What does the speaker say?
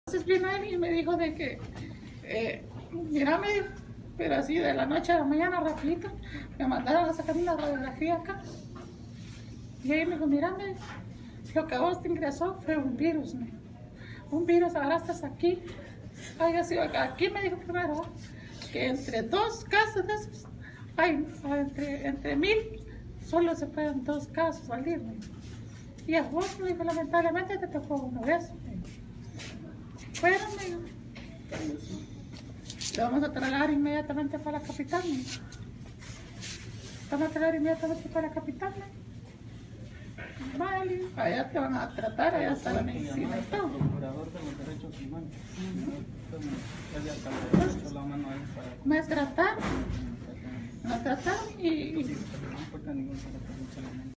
Entonces vino él y me dijo de que, mira, me dijo, pero así de la noche a la mañana, rapidito, me mandaron a sacar una radiografía acá. Y ahí me dijo, mira, me dijo, lo que a vos te ingresó fue un virus, me dijo. Un virus, ahora estás aquí. Ay, así, aquí me dijo primero, que entre 2 casos de esos, ay, entre 1000, solo se pueden 2 casos salir, me dijo. Y a vos, me dijo, lamentablemente te tocó uno de esos, me dijo. Bueno, me dijo, te vamos a trasladar inmediatamente para la capital, me dijo. Te vamos a trasladar inmediatamente para la capital, me dijo. Vale, allá te van a tratar, allá está la medicina y todo. Procurador de los Derechos Humanos. Me trataron y